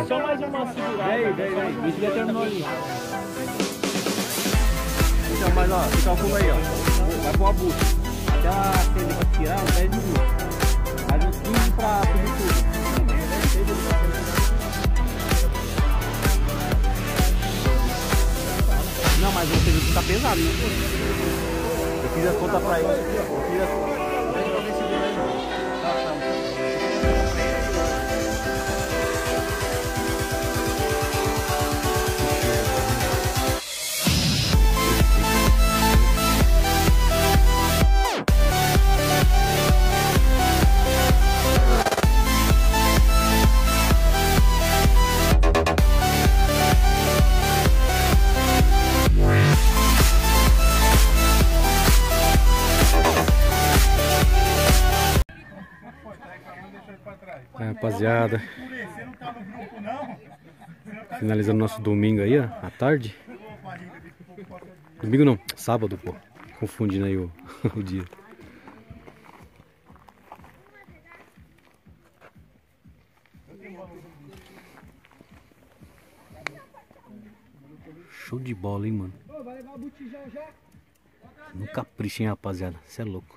só mais uma segurada. Vem. Isso já terminou ali. Então, mas ó, você calcula aí, ó. Vai pôr a bucha. Até a acender pra tirar uns 10 minutos. Mais uns 15 pra subir tudo. Não, mas o serviço tá pesado, né? Eu fiz as contas pra ele. Eu fiz as contas. Rapaziada, finalizando nosso domingo aí, ó, à tarde. Domingo não, sábado, pô. Confundindo aí o dia. Show de bola, hein, mano. No capricho, hein, rapaziada. Cê é louco.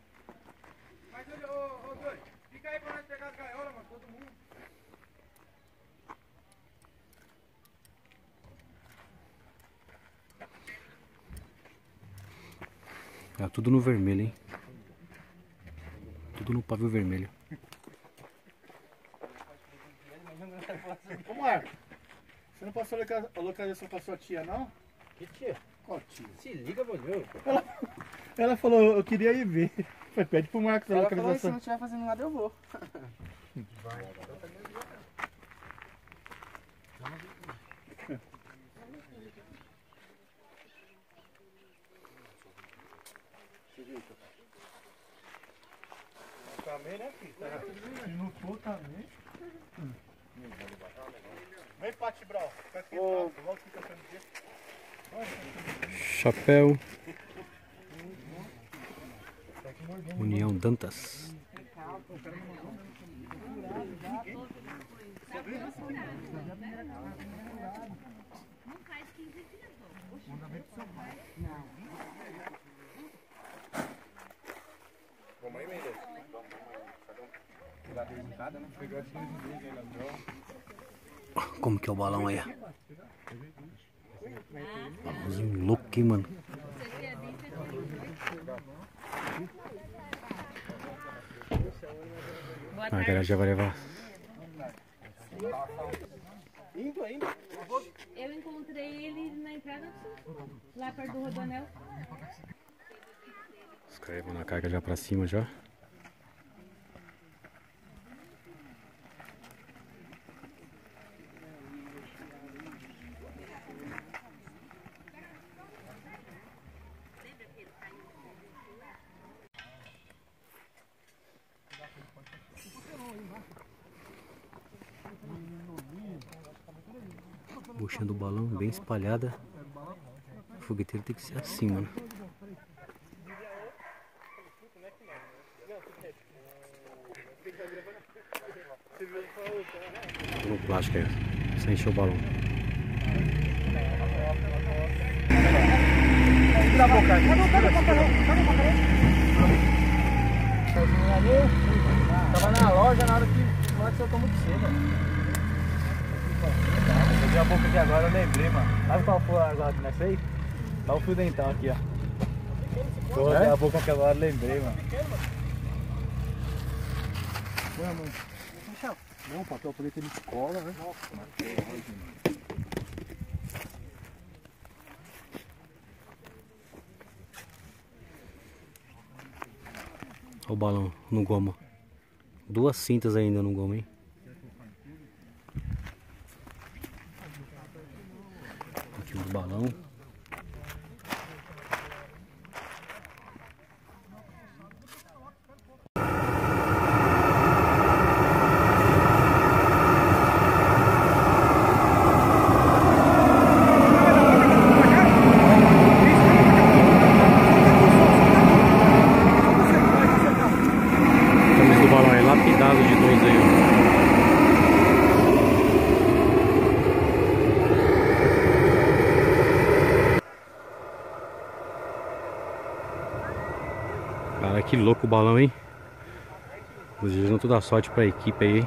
Tá tudo no vermelho, hein? Tudo no pavio vermelho. Ô Marco, você não passou a localização pra sua tia, não? Que tia? Qual tia? Se liga, bolhou. Ela falou, eu queria ir ver. Foi, pede pro Marcos a Ela falou, se localização. não estiver fazendo nada eu vou. Também, né, filho? Se não for também. Vem, Pati Brau. Fica aqui, volta fica sendo dia. Chapéu. União Dantas. Como que é o balão aí? Balãozinho louco, hein, mano? A galera já vai levar. Eu encontrei ele na entrada do sul, lá perto do Rodoanel. Os caras vão na carga já pra cima já. Buchinha do balão bem espalhada. O fogueteiro tem que ser assim, mano. No plástico aí, sem encher o balão. Tira a boca, Tava na loja na hora que o moleque soltou muito cedo. Eu vi a boca aqui agora, eu lembrei, mano. Sabe qual foi agora que nós fez? Dá o fio dental aqui, ó. Tô a boca aqui agora, eu lembrei, mano. Não, papel preto ele escola, né? Olha o balão no goma. 2 cintas ainda no goma, hein? Aqui o balão. Lapidado de 2 aí, ó. Olha que louco o balão, hein? Desejando toda a sorte pra equipe aí.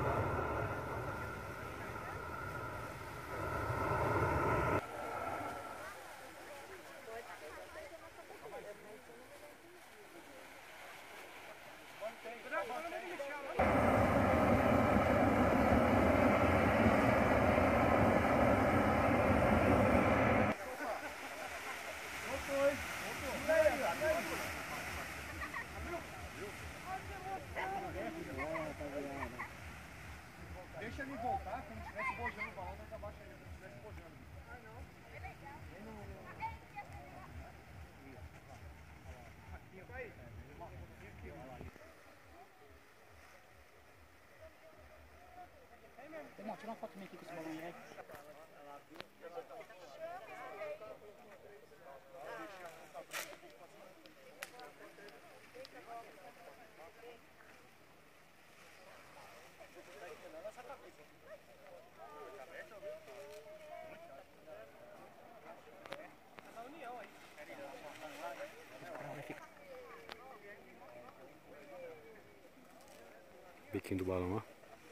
Deixa ele voltar, como se estivesse bojando o balão, mas abaixa ele, como se estivesse bojando. Ah, não. É legal. Aqui, ó. Aí. Irmão, tira uma foto minha aqui com esse balão aí. Biquinho do balão, ó.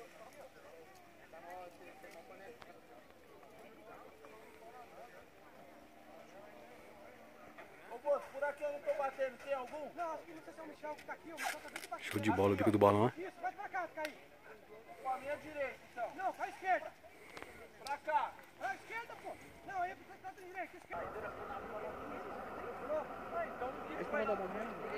Por aqui eu não tô batendo, tem algum? Não, acho que não sei se é o Michel que tá aqui, o Michel tá bem debaixo. Show de bola o bico do balão, ó. Isso, vai pra cá, fica aí. Com a minha direita, então. Não, pra esquerda. Pra cá. Pra esquerda, pô. Não, aí pra cá, direita, esquerda. Então, isso vai dar momento.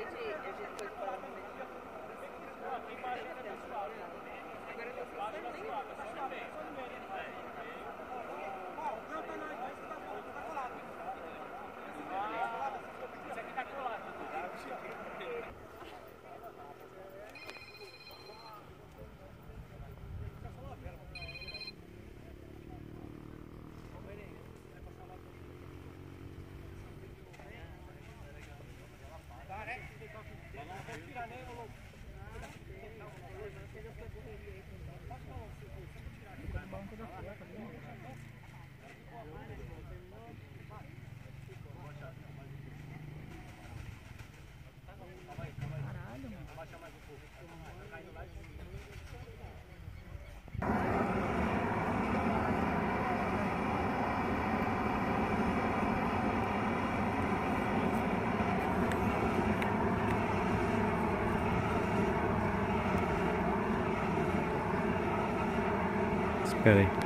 Espera aí.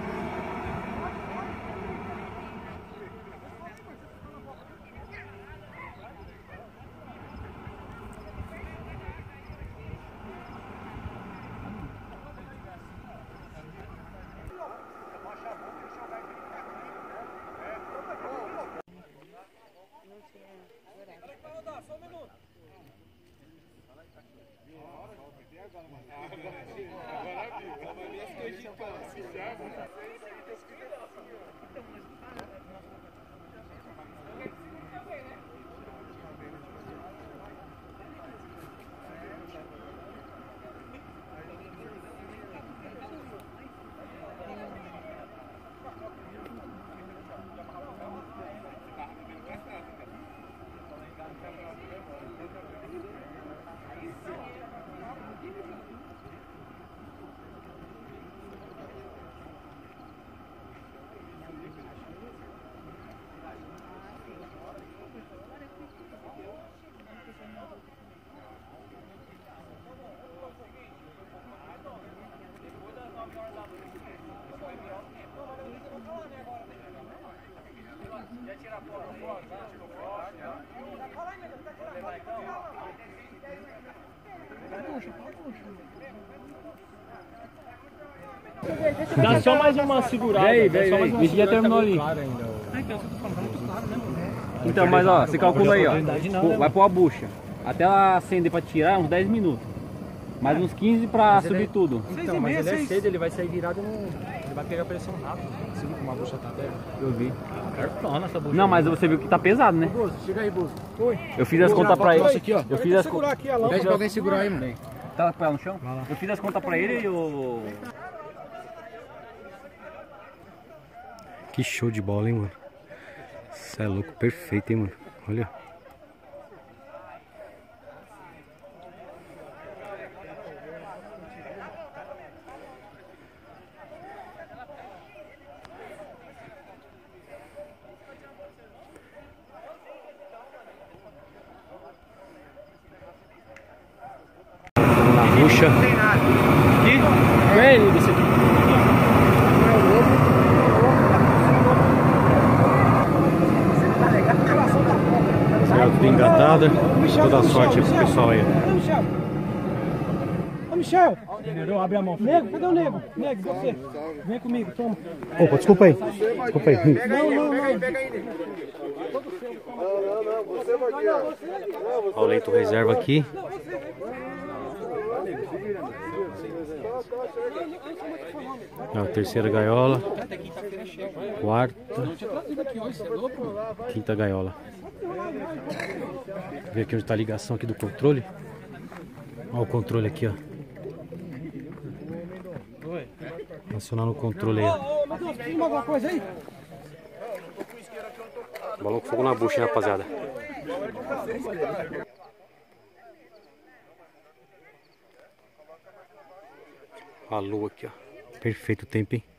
Dá só mais uma segurada. A gente já terminou ali. Então, mas ó, você calcula aí, ó. Vai pôr a bucha. Até ela acender pra tirar, uns 10 minutos. Mais uns 15 pra subir tudo. Então, mas ele é cedo, ele vai sair virado no... Ele vai pegar pressão rápido. Você viu como a bucha tá aberta? Eu vi. Cartona essa bucha. Não, mas você viu que tá pesado, né? Chega aí, Busto. Oi. Eu fiz as contas pra ele. Eu fiz as contas. Pede pra alguém segurar aí, mano. Tá com ela no chão? Eu fiz as contas pra ele e o... Que show de bola, hein, mano. Cê é louco, perfeito, hein, mano. Olha. bucha. Aqui? É ele, desse aqui. Tudo engatada. Toda a sorte aí pro pessoal aí. Ô Michel! Entendeu? Abre a mão. Nego, cadê o nego? Nego, você. Vem comigo, toma. Opa, desculpa aí. Desculpa aí. Olha o leito reserva aqui. A terceira gaiola. Quarta. Quinta gaiola. Ver aqui onde está a ligação aqui do controle. Olha o controle aqui, ó. Acionar no controle aí. Alguma coisa aí? Balão com fogo na bucha, hein, rapaziada. A lua aqui, ó. Perfeito o tempo, hein?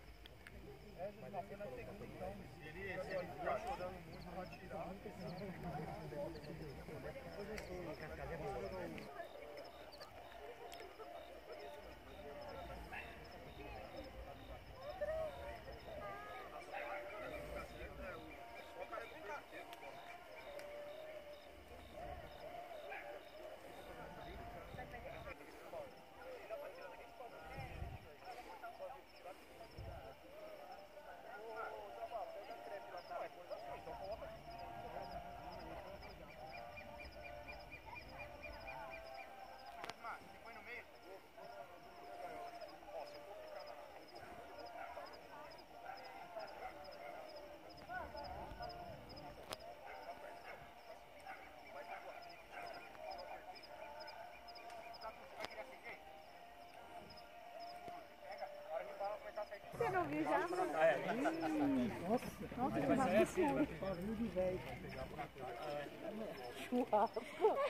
Você não viu já? Nossa, que bagulho escuro. Churrasco.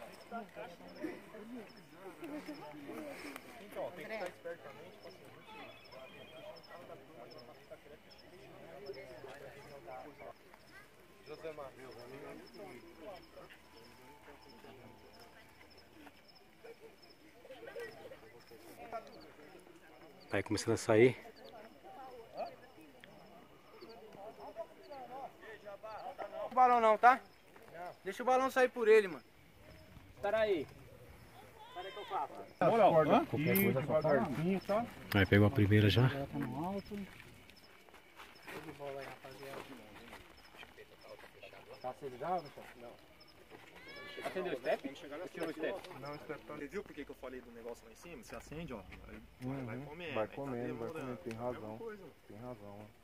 Então, tem que estar esperto também, tipo assim. José Matheus, Aí começando a sair. O balão não, tá? Deixa o balão sair por ele, mano. Espera aí. Espera aí que eu faço. Qualquer coisa só devagarzinho, tá? Aí pegou a primeira já. Tá aceso já, Michel? Não. Acendeu o step? Tirou o step. Não, você viu por que eu falei do negócio lá em cima? Você acende, ó. Vai comendo. Vai comendo, tem razão. Tem razão, ó.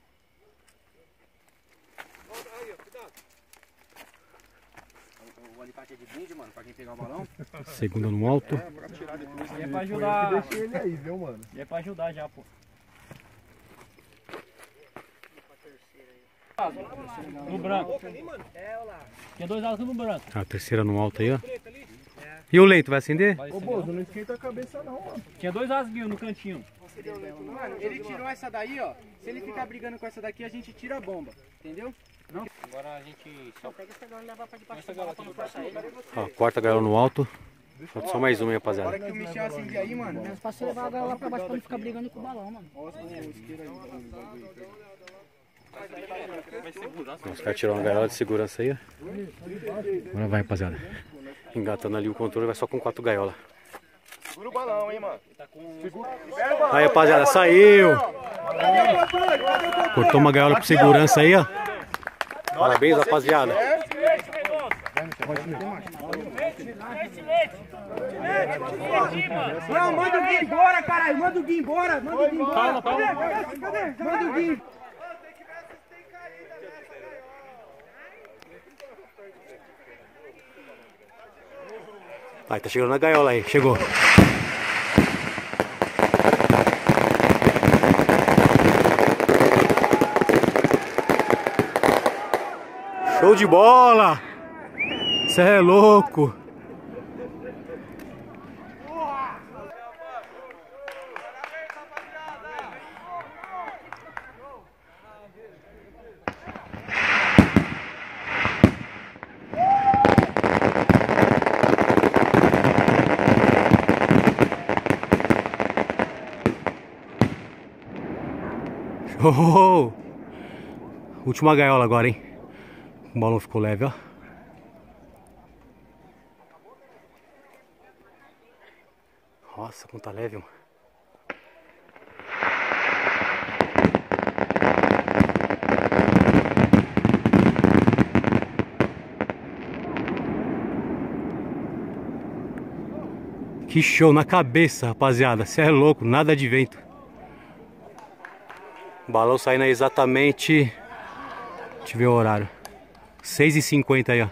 Aí, ó, cuidado. O alicate é de brinde, mano, pra quem pegar o balão. Segunda no alto. Pra tirar depois. E é pra ajudar. Eu deixei ele aí, viu, mano? E é pra ajudar já, pô. No branco. Tinha 2 azul no branco. A terceira no alto aí, ó. E o leito, vai acender? Ô, Bozo, não esquenta a cabeça não, mano. Tinha 2 asguinhos no cantinho. Mano, ele tirou essa daí, ó. Se ele ficar brigando com essa daqui, a gente tira a bomba. Entendeu? Não? Agora a gente só pega essa gaiola e leva pra debaixo da gaiola quando passar ele. Ó, quarta gaiola no alto. Falta só mais uma, hein, Na rapaziada. hora que o Michel acender aí, mano. Menos pra você levar a gaiola pra baixo pra não ficar brigando com o balão, mano. Os caras tiraram a gaiola de segurança aí, ó. Agora vai, rapaziada. Engatando ali o controle, vai só com 4 gaiolas. Segura o balão, hein, mano. Aí, rapaziada, saiu! Cortou uma gaiola por segurança aí, ó. Parabéns, rapaziada. Não, manda o Gui embora, caralho. Manda o Gui embora. Manda o Gui embora. Cadê? Manda o Gui. Aí, tá chegando na gaiola aí, chegou. Show de bola! Cê é louco! Oh! Última gaiola agora, hein? O balão ficou leve, ó. Nossa, como tá leve, mano. Que show na cabeça, rapaziada. Cê é louco, nada de vento. O balão saindo aí exatamente... Deixa eu ver o horário. 6h50 aí, ó.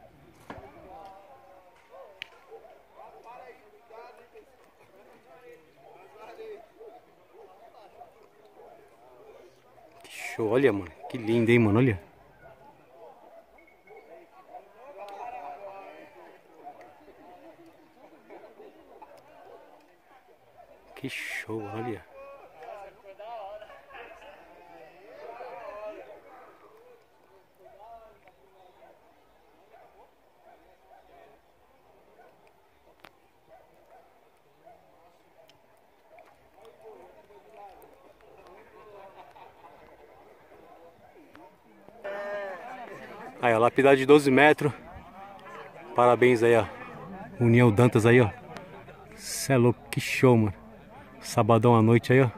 Que show, olha, mano. Que lindo, hein, mano, olha. Que show, olha. Aí, ó, lapidar de 12 metros. Parabéns aí, ó. União Dantas aí, ó. Cê é louco, que show, mano. Sabadão à noite aí, ó.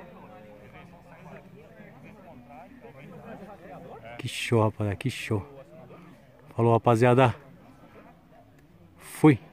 Que show, rapaziada, que show. Falou, rapaziada. Fui.